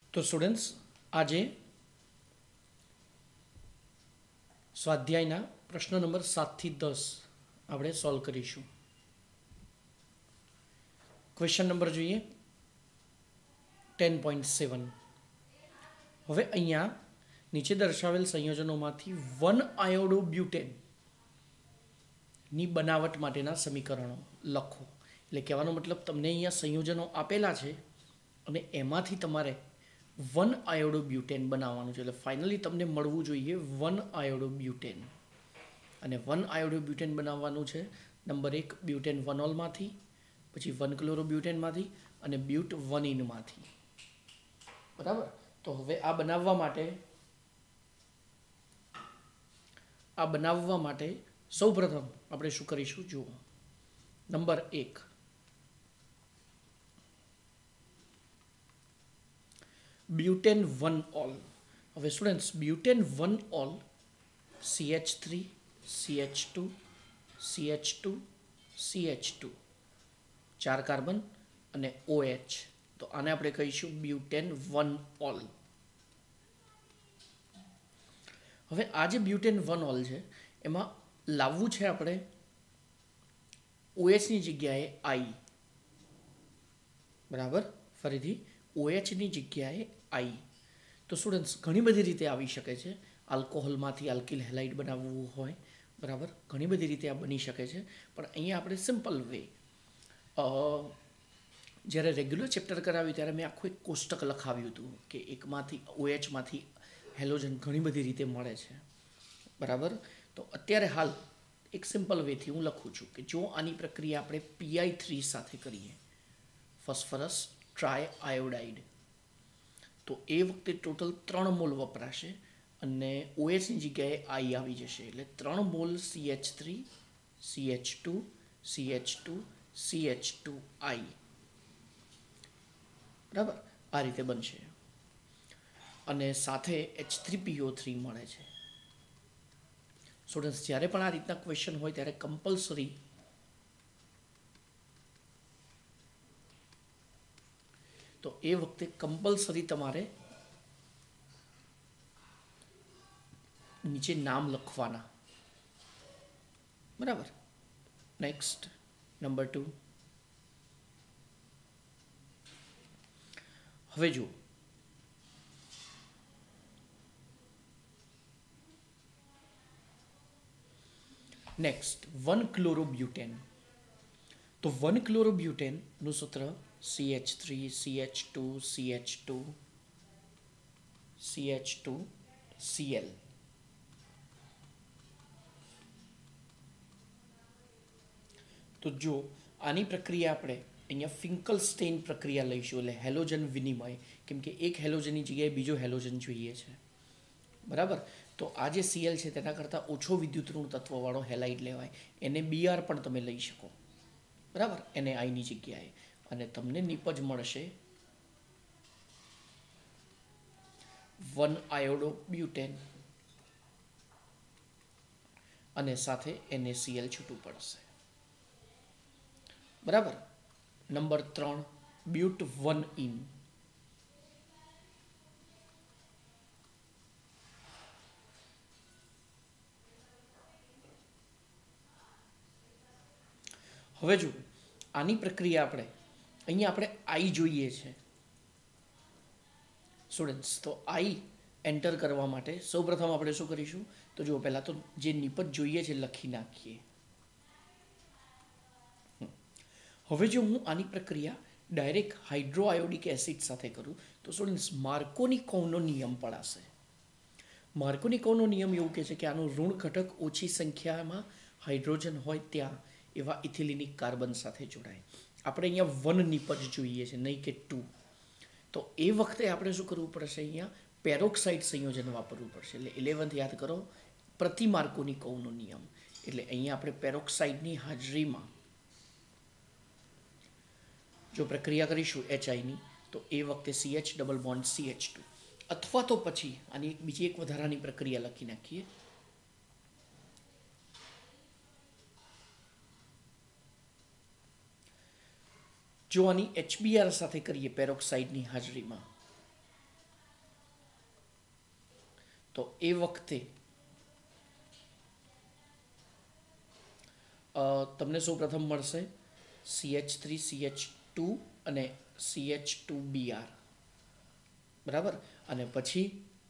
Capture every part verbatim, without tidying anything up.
તો સ્ટુડન્ટ્સ આજે સ્વાધ્યાયના પ્રશ્ન નંબર સાતથી દસ આપણે સોલ્વ કરીશું. ક્વેશ્ચન નંબર જોઈએ ટેન પોઈન્ટ સેવન. હવે અહીંયા નીચે દર્શાવેલ સંયોજનોમાંથી વન આયોડો બ્યુટેન ની બનાવટ માટેના સમીકરણો લખો. એટલે કહેવાનો મતલબ તમને અહીંયા સંયોજનો આપેલા છે અને એમાંથી તમારે વન આયોડો બ્યુટેન બનાવવાનું છે. એટલે ફાઇનલી તમને મળવું જોઈએ વન આયોડો બ્યુટેન. અને વન આયોડો બ્યુટેન બનાવવાનું છે નંબર એક બ્યુટેન વનોલમાંથી, પછી વન ક્લોરો બ્યુટેનમાંથી અને બ્યુટ વન ઇનમાંથી. બરાબર. તો હવે આ બનાવવા માટે આ બનાવવા માટે સૌ પ્રથમ આપણે શું કરીશું જુઓ. નંબર એક, બ્યુટેન વન ઓલ. હવે students butane one ol C H three C H two C H two C H two ચાર કાર્બન અને ઓ એચ. તો આને આપણે કહીશું બ્યુટેન વન ઓલ. હવે આ જે બ્યુટેન વન ઓલ છે એમાં લાવવું છે આપણે ઓએચની જગ્યાએ આઈ. બરાબર. ફરીથી ઓએચની જગ્યાએ આઈ. તો સ્ટુડન્ટ્સ ઘણી બધી રીતે આવી શકે છે. આલ્કોહોલમાંથી આલ્કિલ હેલાઇડ બનાવવું હોય, બરાબર, ઘણી બધી રીતે આ બની શકે છે. પણ અહીંયા આપણે સિમ્પલ વે, જ્યારે રેગ્યુલર ચેપ્ટર કરાવ્યું ત્યારે મેં આખું એક કોષ્ટક લખાવ્યું હતું કે એકમાંથી ઓએચમાંથી હેલોજન ઘણી બધી રીતે મળે છે. બરાબર. તો અત્યારે હાલ એક સિમ્પલ વેથી હું લખું છું કે જો આની પ્રક્રિયા આપણે પીઆઈ થ્રી સાથે કરીએ, ફોસ્ફરસ ટ્રાય આયોડાઇડ, તો એ વખતે ટોટલ ત્રણ મોલ વપરાશે અને ઓએચની જગ્યાએ આઈ આવી જશે. એટલે ત્રણ mole C H three C H two C H two C H two I. બરાબર. આ રીતે બનશે અને સાથે H three P O three મળે છે. સ્ટુડન્ટ્સ જ્યારે પણ આ રીતના ક્વેશ્ચન હોય ત્યારે કમ્પલસરી તો એ વખતે કમ્પલસરી તમારે નીચે નામ લખવાના. બરાબર. Next number two. હવે જુઓ, નેક્સ્ટ વન ક્લોરોબ્યુટેન. તો વન ક્લોરોબ્યુટેનનું સૂત્ર C H three C H two C H two C H two C L. તો જો આની પ્રક્રિયા આપણે અહીંયા ફિંકલસ્ટેઇન પ્રક્રિયા લઈશું, એટલે હેલોજન વિનિમય, કેમ કે એક હેલોજનની જગ્યાએ બીજો હેલોજન જોઈએ છે. બરાબર. તો આ જે સીએલ છે તેના કરતાં ઓછો વિદ્યુત ઋણ તત્વવાળો હેલાઇડ લેવાય. એને બીઆર પણ તમે લઈ શકો. બરાબર. એને આઈની જગ્યાએ. અને તમને નિપજ મળશે વન આયોડો બ્યુટેન અને સાથે એનએસીએલ છૂટું પડશે. બરાબર. નંબર ત્રણ, બ્યુટ વન ઇન. હવે જો આની પ્રક્રિયા આપણે અહીંયા આપણે આઈ જોઈએ છે સ્ટુડન્ટ્સ. તો આઈ એન્ટર કરવા માટે સૌપ્રથમ આપણે શું કરીશું તો જો પહેલાં તો જે નિપજ જોઈએ છે લખી નાખીએ. હવે જો હું આની પ્રક્રિયા ડાયરેક્ટ હાઇડ્રોઆયોડિક એસિડ સાથે કરું તો સ્ટુડન્ટ્સ માર્કોનિકોવનો નિયમ પડાશે. માર્કોનિકોવનો નિયમ એવું કહે છે કે આનું ઋણ ઘટક ઓછી સંખ્યામાં હાઇડ્રોજન હોય ત્યાં એવા ઇથિલિનિક કાર્બન સાથે જોડાય. આપણે અહીંયા વન નિપજ જોઈએ છે, નહીં કે ટુ. તો એ વખતે આપણે શું કરવું પડશે, અહીંયા પેરોક્સાઇડ સંયોજન વાપરવું પડશે. એટલે ઇલેવન્થ યાદ કરો, પ્રતિ માર્કોનિકોવનો નિયમ. એટલે અહીંયા આપણે પેરોક્સાઇડની હાજરીમાં જો પ્રક્રિયા કરીશું એચઆઈની તો એ વખતે C H double bond C H two, અથવા તો પછી આની બીજી એક વધારાની પ્રક્રિયા લખી નાખીએ. જો આની એચબીઆર સાથે કરીએ પેરોક્સાઇડની હાજરીમાં તો એ વખતે તમને સૌ પ્રથમ મળશે C H three C H two અને C H two B R, બરાબર. અને પછી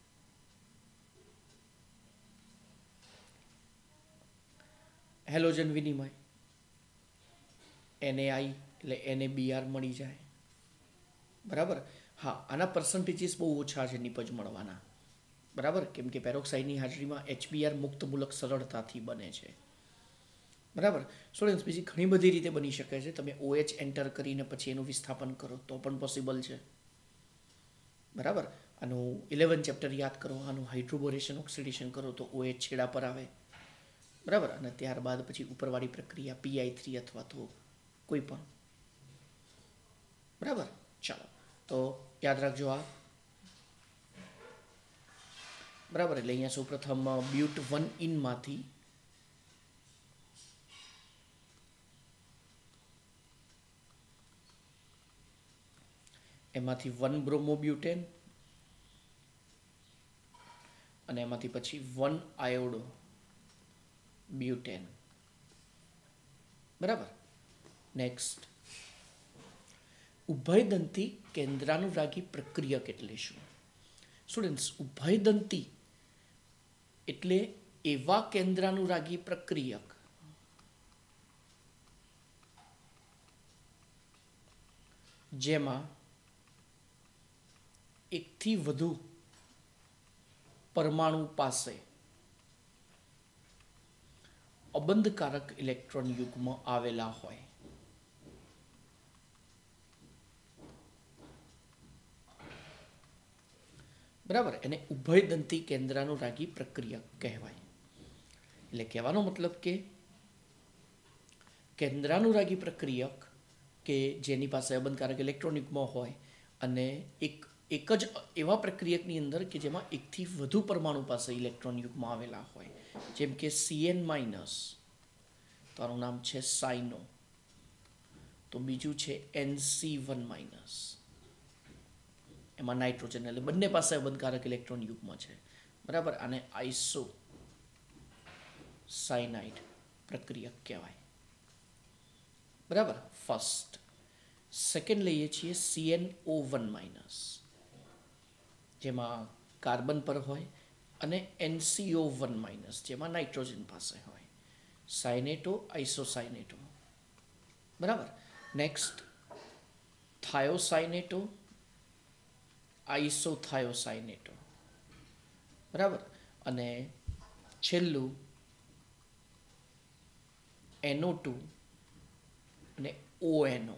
હેલોજન વિનિમય એને આઈ એટલે એને બી આર મળી જાય, બરાબર. હા, આના પર્સન્ટેજીસ બહુ ઓછા છે નિપજ મળવાના, બરાબર, કેમ કે પેરોક્સાઇડની હાજરીમાં એચબીઆર મુક્ત મૂલક સરળતાથી બને છે, બરાબર. સ્ટુડન્ટ્સ, બીજી ઘણી બધી રીતે બની શકે છે. તમે ઓએચ એન્ટર કરીને પછી એનું વિસ્થાપન કરો તો પણ પોસિબલ છે, બરાબર. આનું ઇલેવન ચેપ્ટર યાદ કરો, આનું હાઇડ્રોબોરેશન ઓક્સિડેશન કરો તો ઓએચ છેડા પર આવે, બરાબર. અને ત્યારબાદ પછી ઉપરવાળી પ્રક્રિયા પીઆઈ થ્રી અથવા તો કોઈ પણ, બરાબર. ચાલો, તો યાદ રાખજો આ, બરાબર. એટલે અહીંયા સૌ પ્રથમ બ્યુટ વન ઇનમાંથી એમાંથી વન બ્રોમોબ્યુટેન અને એમાંથી પછી વન આયોડો બ્યુટેન, બરાબર. નેક્સ્ટ, ઉભયદંતી કેન્દ્રાનુરાગી પ્રક્રિયક એટલે શું? સ્ટુડન્ટ્સ, ઉભયદંતી એટલે એવા કેન્દ્રાનુરાગી પ્રક્રિયક જેમાં એકથી વધુ પરમાણુ પાસે અબંધકારક ઇલેક્ટ્રોન યુગ્મ આવેલા હોય, બરાબર. એને ઉભયદંતી કેન્દ્રાનુરાગી પ્રક્રિયક કહેવાય. એટલે કહેવાનો મતલબ કે કેન્દ્રાનુરાગી પ્રક્રિયક કે જેની પાસે અબંધકારક ઇલેક્ટ્રોન યુગ્મ હોય અને એક એક જ એવા પ્રક્રિયકની અંદર કે જેમાં એકથી વધુ પરમાણુ પાસે ઇલેક્ટ્રોન યુગ્મ આવેલા હોય, જેમ કે સીએન માઇનસ, તો આનું નામ છે સાઇનો, તો બીજું છે એનસી વન માઇનસ, એમાં નાઇટ્રોજન, એટલે બંને પાસે અબંધકારક ઇલેક્ટ્રોન યુગ્મ છે, બરાબર. આને આઇસો સાયનાઇડ પ્રક્રિયક કહેવાય, બરાબર. ફર્સ્ટ. સેકન્ડ લઈએ છીએ સીએનઓ વન માઇનસ, જેમાં કાર્બન પર હોય, અને એનસીઓ વન માઇનસ, જેમાં નાઇટ્રોજન પાસે હોય, સાયનેટો આઇસોસાયનેટો, બરાબર. નેક્સ્ટ, થાયોસાયનેટો આઇસોથાયોસાયનેટો, બરાબર. અને છેલ્લું એનઓ ટુ અને ઓએનઓ,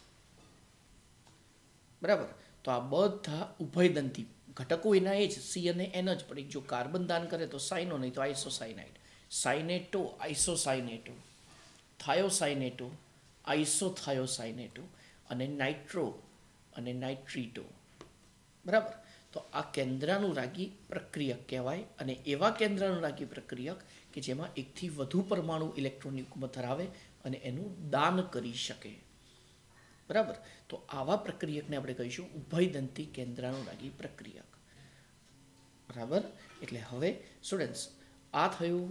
બરાબર. તો આ બધા ઉભયદંતી ઘટકો એના એ જ સી અને એન જ, પણ જો કાર્બન દાન કરે તો સાઇનો, નહીં તો આઇસોસાયનાઇડ, સાયનેટો આઇસોસાયનેટો, થાયોસાયનેટો આઇસોથાયોસાયનેટો અને નાઇટ્રો અને નાઇટ્રીટો, બરાબર. તો આ કેન્દ્રાનુરાગી પ્રક્રિયક કહેવાય, અને એવા કેન્દ્રાનુરાગી પ્રક્રિયક કે જેમાં એકથી વધુ પરમાણુ ઇલેક્ટ્રોન યુગ્મ ધરાવે અને એનું દાન કરી શકે, બરાબર. તો આવા પ્રક્રિયકને આપણે કહીશું ઉભયદંતી કેન્દ્રાનુરાગી પ્રક્રિયક, બરાબર. એટલે હવે સ્ટુડન્ટ્સ, આ થયું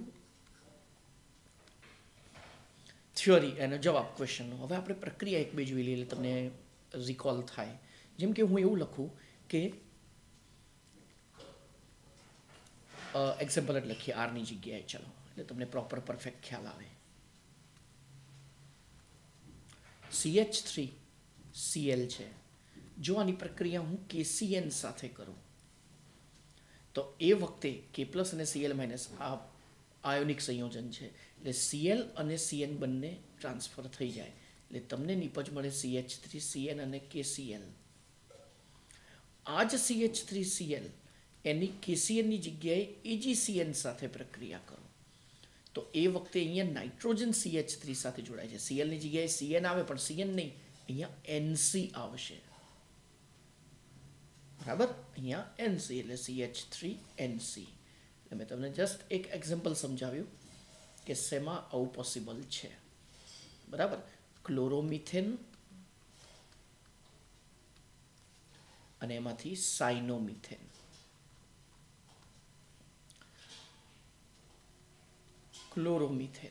થિયોરી એનો જવાબ ક્વેશ્ચનનો. હવે આપણે પ્રક્રિયા એક બે જોઈ લઈએ એટલે તમને રિકોલ થાય. જેમ કે હું એવું લખું કે એક્ઝામ્પલ જ લખીએ આરની જગ્યાએ, ચાલો, એટલે તમને પ્રોપર પરફેક્ટ ખ્યાલ આવે. C H three C L છે, જો આની પ્રક્રિયા હું કેસીએન સાથે કરું તો એ વખતે કે પ્લસ અને સીએલ માઇનસ આ આયોનિક સંયોજન છે, એટલે સીએલ અને સીએન બંને ટ્રાન્સફર થઈ જાય, એટલે તમને નિપજ મળે C H three C N અને કેસીએલ. આ જ C H three C L એની કેસીએનની જગ્યાએ એજીસીએન સાથે પ્રક્રિયા કરો તો એ વખતે અહીંયા નાઇટ્રોજન સી એચ થ્રી સાથે જોડાય છે. સીએલની જગ્યાએ સીએન આવે, પણ સીએન નહીં, અહીંયા એનસી આવશે, બરાબર. અહીંયા એનસી એટલે સી એચ થ્રી એનસી. એટલે મેં તમને જસ્ટ એક એક્ઝામ્પલ સમજાવ્યું કે શેમાં આવું પોસિબલ છે, બરાબર. ક્લોરોમિથેન અને એમાંથી સાયનોમિથેન, ક્લોરોમિથેન,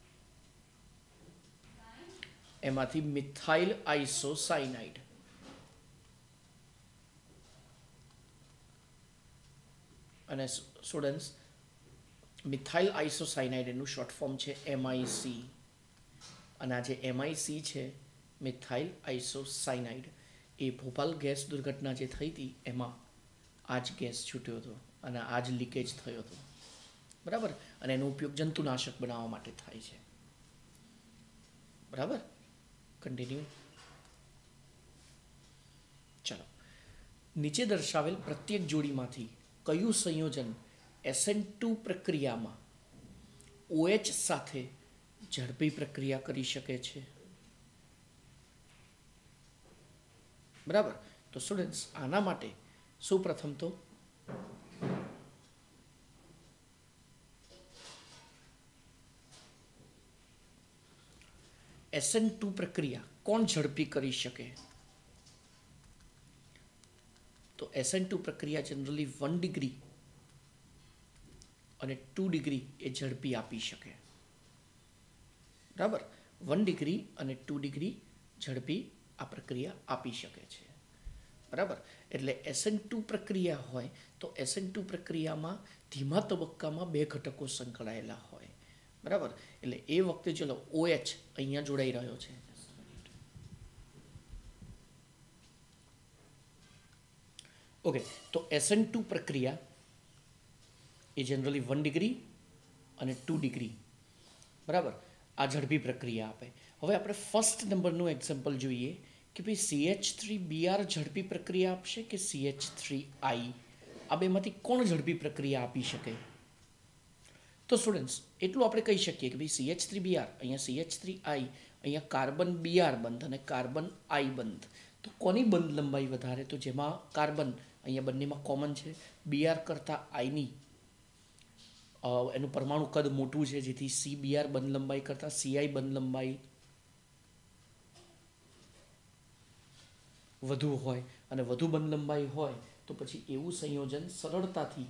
એમાંથી મિથાઇલ આઇસોસાયનાઇડ, અને સ્ટુડન્ટ્સ મિથાઇલ આઇસોસાયનાઇડ એનું શોર્ટ ફોર્મ છે એમઆઈસી, અને આ જે એમઆઈસી છે મિથાઇલ આઇસોસાયનાઇડ એ ભોપાલ ગેસ દુર્ઘટના જે થઈ હતી એમાં આ જ ગેસ છૂટ્યો હતો અને આ જ લીકેજ થયો હતો, બરાબર. અને એનો ઉપયોગ જંતુનાશક બનાવવા માટે થાય છે, બરાબર. કન્ટિન્યુ. ચાલો, નીચે દર્શાવેલ પ્રત્યેક જોડીમાંથી કયું સંયોજન એસ એન ટુ પ્રક્રિયામાં ઓએચ સાથે ઝડપી પ્રક્રિયા કરી શકે છે? બરાબર. તો સ્ટુડન્ટ્સ આના માટે સૌ પ્રથમ તો એસ એન ટુ પ્રક્રિયા કોણ ઝડપી કરી શકે? તો એસ એન ટુ પ્રક્રિયા જનરલી વન ડિગ્રી અને ટુ ડિગ્રી એ ઝડપી આપી શકે, બરાબર. વન ડિગ્રી અને ટુ ડિગ્રી ઝડપી આ પ્રક્રિયા આપી શકે છે, બરાબર. એટલે એસ એન ટુ પ્રક્રિયા હોય તો એસ એન ટુ પ્રક્રિયામાં ધીમા તબક્કામાં બે ઘટકો સંકળાયેલા હોય, બરાબર. એટલે એ વખતે ચલો ઓએચ અહીંયા જોડાઈ રહ્યો છે, ઓકે. તો એસ એન ટુ પ્રક્રિયા એ જનરલી વન ડિગ્રી અને ટુ ડિગ્રી, બરાબર, આ ઝડપી પ્રક્રિયા આપે. હવે આપણે ફર્સ્ટ નંબરનું એક્ઝામ્પલ જોઈએ કે ભાઈ C H three B R ઝડપી પ્રક્રિયા આપશે કે સી એચ થ્રી આઈ, આ બેમાંથી કોણ ઝડપી પ્રક્રિયા આપી શકે? તો સ્ટુડન્ટ્સ એટલું આપણે કહી શકીએ કે ભાઈ C H three B R, અહીંયા સી એચ થ્રી આઈ, અહીંયા કાર્બન બી આર બંધ અને કાર્બન આઈ બંધ, તો કોની બંધ લંબાઈ વધારે? તો જેમાં કાર્બન અહીંયા બંનેમાં કોમન છે, બી આર કરતાં આઈની એનું પરમાણુ કદ મોટું છે, જેથી સી બી આર બંધ લંબાઈ કરતાં સીઆઈ બંધ લંબાઈ વધુ હોય, અને વધુ બંધ લંબાઈ હોય તો પછી એવું સંયોજન સરળતાથી,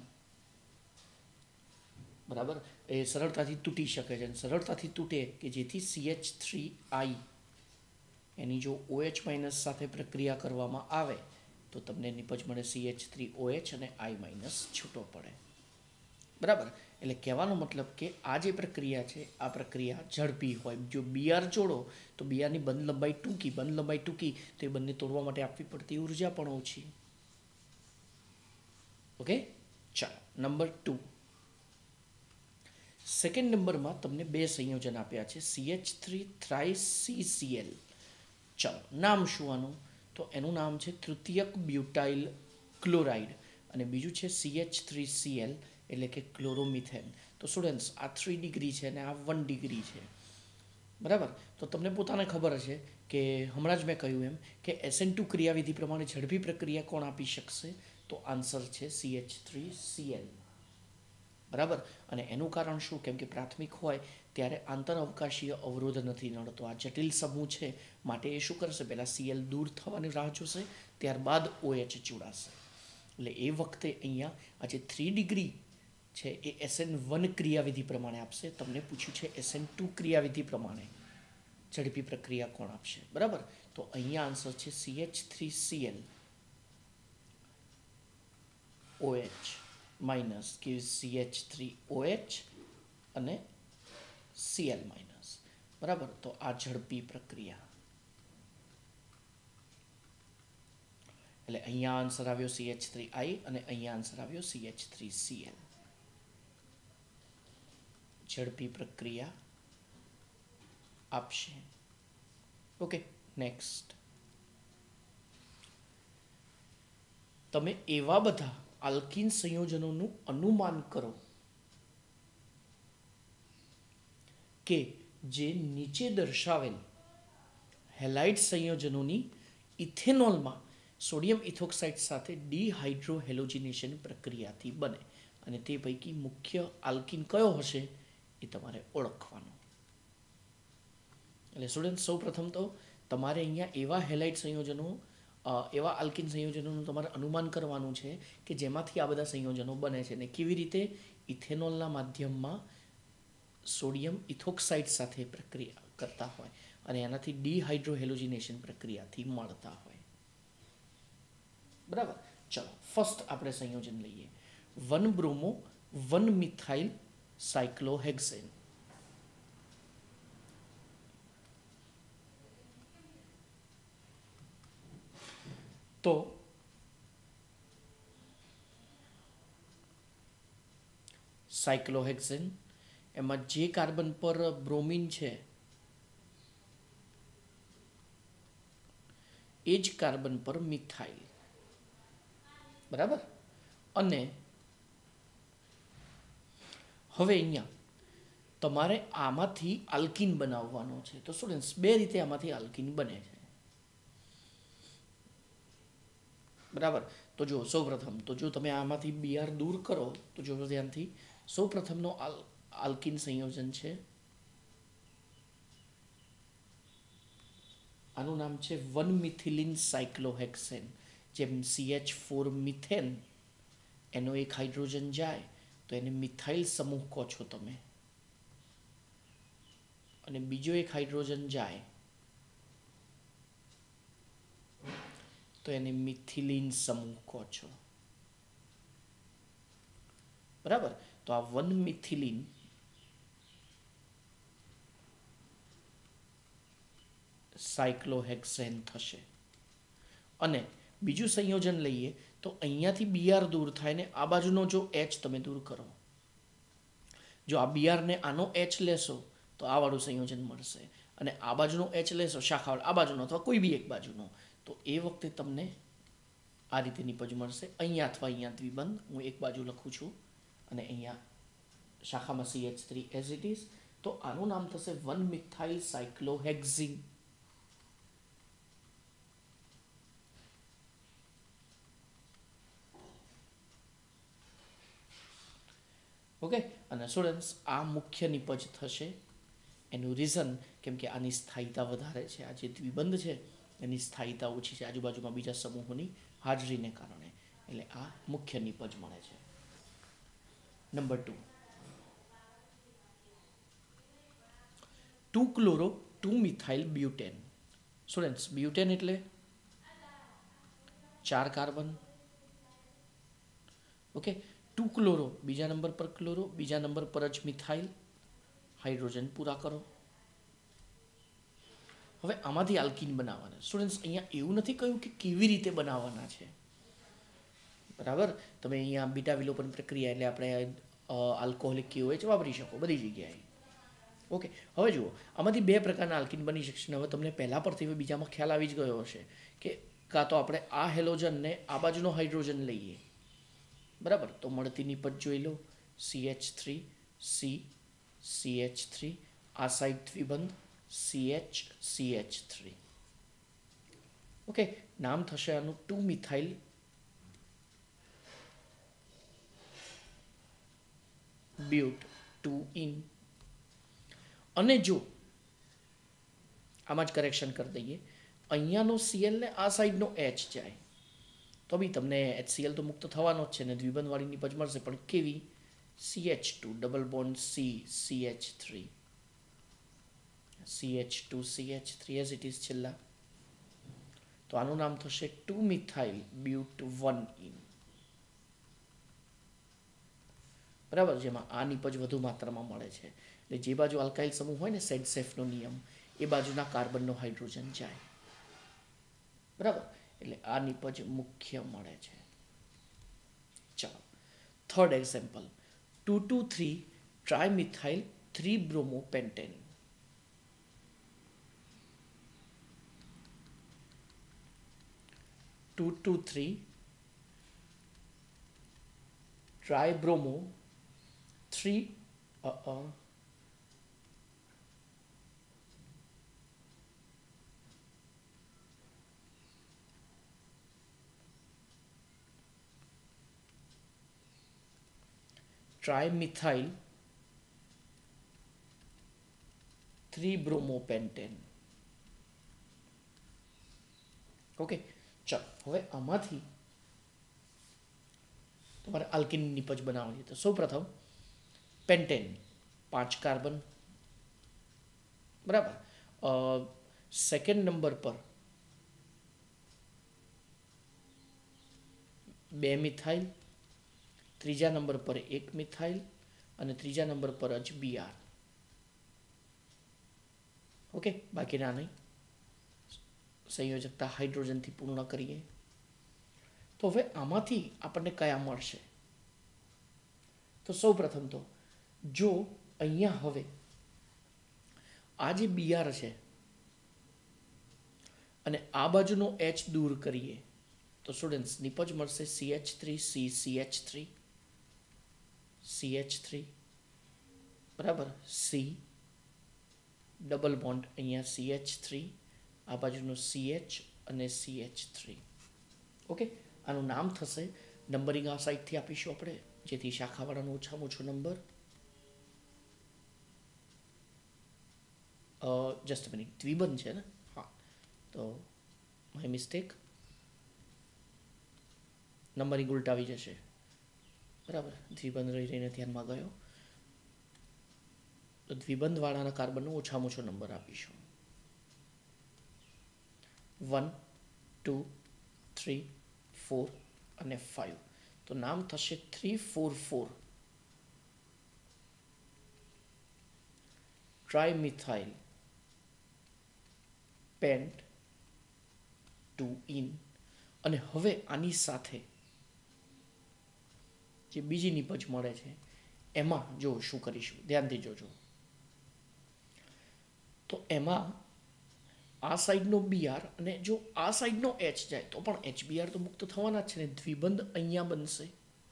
બરાબર, એ સરળતાથી તૂટી શકે છે. સરળતાથી તૂટે કે જેથી સી એચ થ્રી આઈ એની જો ઓએચ માઇનસ સાથે પ્રક્રિયા કરવામાં આવે તો તમને નિપજ મળે C H three O H અને આઈ માઇનસ છૂટો પડે, બરાબર. એટલે કહેવાનો મતલબ કે આ જે પ્રક્રિયા છે આ પ્રક્રિયા ઝડપી હોય. જો બીઆર જોડો તો બીઆરની બંધ લંબાઈ ટૂંકી, બંધ લંબાઈ ટૂંકી તો એ બંને તોડવા માટે આપવી પડતી ઉર્જા પણ ઓછી. ઓકે, ચાલો નંબર ટુ. સેકન્ડ નંબરમાં તમને બે સંયોજન આપ્યા છે C H three thrice C C L. ચાલો, નામ શું આનું? તો એનું નામ છે તૃતીયક બ્યુટાઇલ ક્લોરાઇડ અને બીજું છે C H three C L એટલે કે ક્લોરોમિથેન. તો સ્ટુડન્ટ્સ આ થ્રી ડિગ્રી છે અને આ વન ડિગ્રી છે, બરાબર. તો તમને પોતાને ખબર છે કે હમણાં જ મેં કહ્યું એમ કે એસ એન ટુ ક્રિયાવિધિ પ્રમાણે ઝડપી પ્રક્રિયા કોણ આપી શકશે? તો આન્સર છે C H three C L, બરાબર. અને એનું કારણ શું? કેમ કે પ્રાથમિક હોય ત્યારે આંતર અવકાશીય અવરોધ નથી નડતો. આ જટિલ સમૂહ છે માટે એ શું કરશે? પહેલાં સીએલ દૂર થવાની રાહ જોશે, ત્યારબાદ ઓએચ જોડાશે. એટલે એ વખતે અહીંયા આ જે થ્રી ડિગ્રી છે એ એસ એન વન ક્રિયાવિધિ પ્રમાણે આપશે. તમને પૂછ્યું છે એસ એન ટુ ક્રિયાવિધિ પ્રમાણે ઝડપી પ્રક્રિયા કોણ આપશે, બરાબર. તો અહીંયા આન્સર છે C H three C L OH minus કે C H three O H અને સી એલ માઇનસ, બરાબર. તો આ ઝડપી પ્રક્રિયા, એટલે અહીંયા આન્સર આવ્યો સી એચ થ્રી આઈ અને અહીંયા આન્સર આવ્યો C H three C L. ઝડપી પ્રક્રિયા આપશે. Okay, next. તમે એવા બધા આલ્કીન સંયોજનોનું અનુમાન કરો કે જે નીચે દર્શાવેલ હેલાઇડ સંયોજનોની ઇથેનોલમાં સોડિયમ ઇથોક્સાઇડ સાથે ડિહાઇડ્રોહેલોજિનેશન પ્રક્રિયાથી બને, અને તે પૈકી મુખ્ય આલ્કીન કયો હશે એ તમારે ઓળખવાનો. એટલે સ્ટુડન્ટ સૌ પ્રથમ તો તમારે અહીંયા એવા હેલાઇડ સંયોજનો, એવા આલ્કીન સંયોજનોનું તમારે અનુમાન કરવાનું છે કે જેમાંથી આ બધા સંયોજનો બને છે, અને કેવી રીતે? ઇથેનોલના માધ્યમમાં સોડિયમ ઇથોક્સાઇડ સાથે પ્રક્રિયા કરતા હોય અને એનાથી ડીહાઇડ્રોહેલોજિનેશન પ્રક્રિયાથી મળતા હોય. બરાબર. ચલો ફર્સ્ટ આપણે સંયોજન લઈએ. One bromo one methyl cyclohexane. તો સાયક્લોહેક્સેન એમાં જે કાર્બન પર બ્રોમિન છે એ જ કાર્બન પર મિથાઇલ. બરાબર. અને હવે અહીંયા તમારે આમાંથી આલ્કીન બનાવવાનો છે. તો સ્ટુડન્ટ્સ બે રીતે આમાંથી આલ્કીન બને છે. બરાબર. તો જો સૌપ્રથમ તો જો તમે આમાંથી બીઆર દૂર કરો તો જો ધ્યાનથી સૌપ્રથમનો આલ આલ્કીન સંયોજન છે, આનું નામ છે વન મિથિલિન સાયક્લોહેક્સેન. જેમ સી એચ ફોર મિથેન એનો એક હાઇડ્રોજન જાય તો એને મિથાઇલ સમૂહ કહો છો તમે, અને બીજો એક હાઇડ્રોજન જાય તો એને મિથિલિન સમૂહ કહો છો. બરાબર. તો આ વન મિથિલિન સાયક્લોહેક્સેન થશે. અને બીજું સંયોજન લઈએ તો અહીંયાથી બીઆર દૂર થાય ને આ બાજુનો જો એચ તમે દૂર કરો, જો આ બીઆરને આનો એચ લેશો તો આ વાળું સંયોજન મળશે, અને આ બાજુનો એચ લેશો શાખાવાળો આ બાજુનો અથવા કોઈ બી એક બાજુનો, તો એ વખતે તમને આ રીતે નિપજ મળશે. અહીંયા અથવા અહીંયા દ્વિબંધ હું એક બાજુ લખું છું અને અહીંયા શાખામાં C H three as it is. તો આનું નામ થશે વન મિથાઇલ સાયક્લોહેક્ઝિન. ઓકે. અને સ્ટુડન્ટ્સ આ મુખ્ય નિપજ થશે. એનું રીઝન કેમ કે આની સ્થાયીતા વધારે છે. આ જે દ્વિબંધ છે એની સ્થાયીતા ઓછી છે આજુબાજુમાં બીજા સમૂહોની હાજરીને કારણે, એટલે આ મુખ્ય નિપજ મળે છે. Number two, two chloro two methyl butane. Students butane એટલે ચાર કાર્બન. ઓકે. ટુ ક્લોરો બીજા નંબર પર ક્લોરો, બીજા નંબર પર જ મિથાઇલ, હાઇડ્રોજન પૂરા કરો. હવે આમાંથી આલ્કીન બનાવવાના. સ્ટુડન્ટ્સ અહીંયા એવું નથી કહ્યું કે કેવી રીતે બનાવવાના છે. બરાબર. તમે અહીંયા બીટા વિલોપન પ્રક્રિયા એટલે આપણે આલ્કોહોલિક કેઓએચ વાપરી શકો બધી જગ્યાએ. ઓકે. હવે જુઓ આમાંથી બે પ્રકારના આલ્કીન બની શકશે. હવે તમને પહેલા પરથી બીજામાં ખ્યાલ આવી જ ગયો હશે કે કાં તો આપણે આ હેલોજનને આ બાજુનો હાઇડ્રોજન લઈએ, બરાબર, તો મળતી નિપજ જોઈ લો. C H three C C H three, આ સાઈડ દ્વિબંધ C H C H three. Okay. નામ થશે આનું two methyl but two ene. અને જો આમાં જ કરેક્શન કરી દઈએ, અહીંયાનો સીએલ ને આ સાઈડનો એચ જાય તો બી તમને એચસીએલ તો મુક્ત થવાનો જ છે ને દ્વિબંધવાળી નિપજ મળશે, પણ કેવી? C H two double bond C C H three C H two C H three as it is છેલ્લા. તો આનું નામ થશે two methyl but one ene. બરાબર. જેમાં આ નિપજ વધુ માત્રામાં મળે છે. એટલે જે બાજુ આલ્કાઇલ સમૂહ હોય ને સેડસેફનો નિયમ, એ બાજુના કાર્બનનો હાઇડ્રોજન જાય. બરાબર. એટલે આ નિપજ મુખ્ય મળે છે. ચાલો third example, two two three trimethyl three bromo pentane. Two two three tribromo three trimethyl three bromo pentane. Okay. ચાલો હવે આમાંથી તમારે આલ્કીન નિપજ બનાવવાની. તો સૌ પ્રથમ પેન્ટેન પાંચ કાર્બન, બરાબર. સેકન્ડ નંબર પર બે મિથાઇલ, ત્રીજા નંબર પર એક મિથાઇલ અને ત્રીજા નંબર પર જ બીઆર. ઓકે, બાકીના નહીં. સંયોજકતા હાઇડ્રોજનથી પૂર્ણ કરીએ તો હવે આમાંથી આપણને કયા મળશે? તો સૌ પ્રથમ તો જો અહીંયા હવે આ જે બીઆર છે અને આ બાજુનો એચ દૂર કરીએ તો સ્ટુડન્ટ્સ નિપજ મળશે C H three C C H three C H three, બરાબર. સી ડબલ બોન્ડ અહીંયા સી એચ થ્રી, આ બાજુનો સી એચ અને સી એચ થ્રી. ઓકે, આનું નામ થશે, નંબરિંગ આ સાઈડથી આપીશું આપણે, જેથી શાખાવાળાનો ઓછામાં ઓછો નંબર. જસ્ટ મિનિટ, દ્વિબંધ છે ને? હા, તો માય મિસ્ટેક, નંબરિંગ ઉલટાવી જશે, બરાબર. દ્વિબંધ રહી રહીને ધ્યાનમાં ગયો, તો દ્વિબંધવાળાના કાર્બનનો ઓછામાં ઓછો નંબર આપીશું. વન, ટુ, થ્રી, ફોર અને ફાઇવ. તો નામ થશે three four four trimethyl pent two ene. અને હવે આની સાથે જે બીજી નિપજ મળે છે એમાં જો શું કરીશું, ધ્યાનથી જોજો. તો એમાં આ સાઈડનો બીઆર અને જો આ સાઈડનો એચ જાય તો પણ એચ બીઆર તો મુક્ત થવાના જ છે ને, દ્વિબંધ અહીંયા બનશે,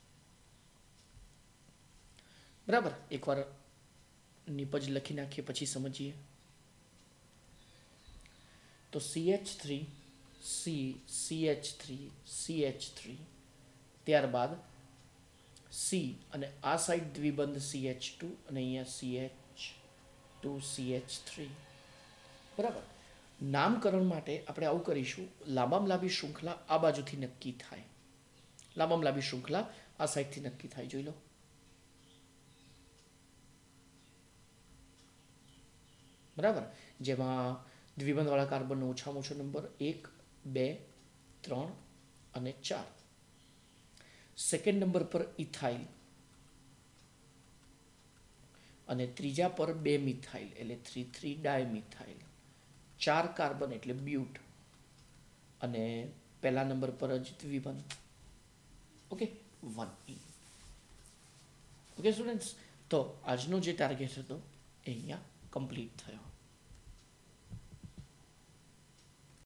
બરાબર. એકવાર નિપજ લખી નાખીએ પછી સમજીએ. તો C H three C C H three C H three, ત્યારબાદ સી અને આ સાઈડ દ્વિબંધ સી એચ ટુ અને અહીંયા C H two C H three, બરાબર. નામકરણ માટે આપણે આવું કરીશું, લાંબામાં લાંબી શૃંખલા આ બાજુથી નક્કી થાય, લાંબામાં લાંબી શૃંખલા આ સાઈડથી નક્કી થાય, જોઈ લો. બરાબર, જેમાં દ્વિબંધવાળા કાર્બનનો ઓછામાં ઓછો નંબર એક, બે, ત્રણ અને ચાર. સેકન્ડ નંબર પર ઇથાઇલ અને ત્રીજા પર બે મિથાઇલ એટલે થ્રી થ્રી ડાયમિથાઇલ. ચાર કાર્બન એટલે બ્યુટ અને પહેલા નંબર પર જ દ્વિબંધ. Okay, one ene. Okay students, તો આજનો જે ટાર્ગેટ હતો એ અહીંયા કમ્પ્લીટ થયો.